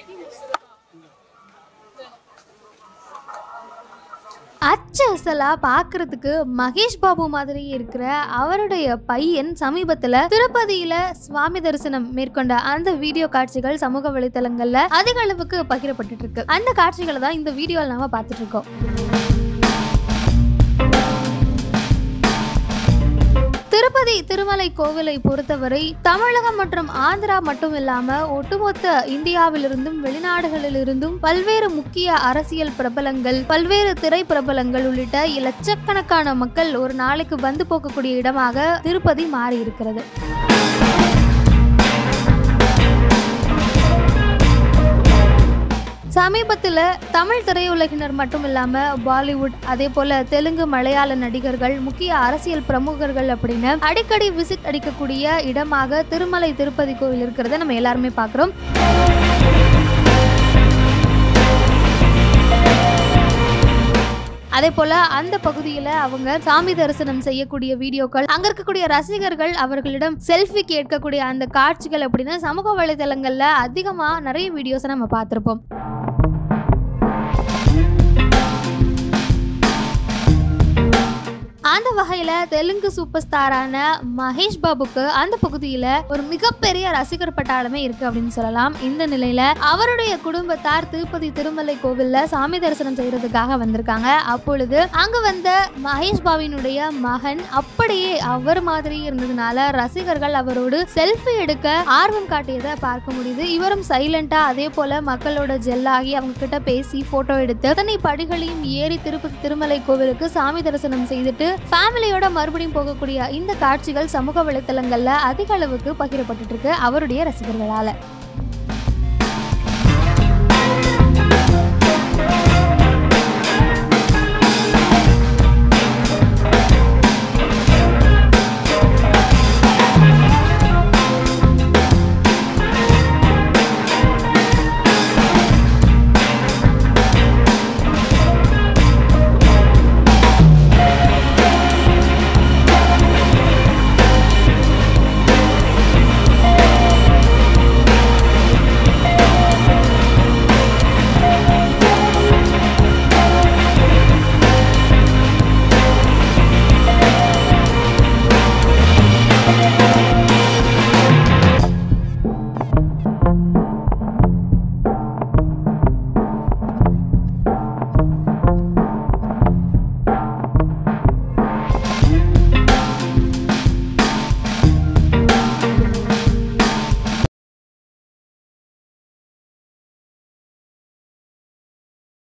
அச்சலா பாக்குறதுக்கு மகேஷ் பாபு மாதிரி இருக்கிற அவருடைய பையன் சமீபத்துல திருப்பதியில சுவாமி தரிசனம் மேற்கொண்ட அந்த வீடியோ காட்சிகள் சமூக வலைதளங்கள்ல அதிக அளவுக்கு பகிரப்பட்டு இருக்கு. அந்த காட்சிகளை தான் இந்த வீடியோல நாம பார்த்துட்டு இருக்கோம். திருப்பதி திருமலை கோவிலை பொறுத்தவரை தமிழகம் மற்றும் ஆந்திரா மட்டும் இல்லாம ஒட்டுமொத்த இந்தியாவிலிருந்தும் வெளிநாடுகளிலிருந்தும் பல்வேறு முக்கிய அரசியல் பிரபலங்கள், பல்வேறு திரை பிரபலங்கள் உள்ளிட்ட லட்சக்கணக்கான மக்கள் ஒரு நாளைக்கு வந்து போகக்கூடிய இடமாக திருப்பதி மாறி இருக்கிறது. சமீபத்தில் தமிழ் திரையுலகினர் மட்டும் இல்லாம பாலிவுட், அதே போல தெலுங்கு, மலையாள நடிகர்கள், முக்கிய அரசியல் பிரமுகர்கள் அப்படின்னு அடிக்கடி விசிட் அடிக்கக்கூடிய இடமாக திருமலை திருப்பதி கோவில் இருக்கிறத நம்ம எல்லாருமே பார்க்கிறோம். அதே போல அந்த பகுதியில அவங்க சாமி தரிசனம் செய்யக்கூடிய வீடியோக்கள், அங்க இருக்கக்கூடிய ரசிகர்கள் அவர்களிடம் செல்ஃபி கேட்கக்கூடிய அந்த காட்சிகள் அப்படின்னு சமூக வலைதளங்கள்ல அதிகமா நிறைய வீடியோஸை நம்ம பார்த்திருப்போம். அந்த வகையில தெலுங்கு சூப்பர் ஸ்டாரான மகேஷ் பாபுக்கு அந்த பகுதியில ஒரு மிகப்பெரிய ரசிகர் பட்டாளமே இருக்கு அப்படின்னு சொல்லலாம். இந்த நிலையில அவருடைய குடும்பத்தார் திருப்பதி திருமலை கோவில்ல சாமி தரிசனம் செய்யறதுக்காக வந்திருக்காங்க. அப்பொழுது அங்க வந்த மகேஷ் பாபுவினுடைய மகன் அப்படியே அவர் மாதிரி இருந்ததுனால ரசிகர்கள் அவரோடு செல்ஃபி எடுக்க ஆர்வம் காட்டியதை பார்க்க முடியுது. இவரும் சைலண்டா அதே போல மக்களோட ஜெல்லாகி அவங்க கிட்ட பேசி போட்டோ எடுத்து தன்னை படிகளையும் ஏறி திருப்பதி திருமலை கோவிலுக்கு சாமி தரிசனம் செய்துட்டு ஃபேமிலியோட மறுபடியும் போகக்கூடிய இந்த காட்சிகள் சமூக வலைத்தளங்கள்ல அதிக அளவுக்கு பகிரப்பட்டு இருக்கு அவருடைய ரசிகர்களால.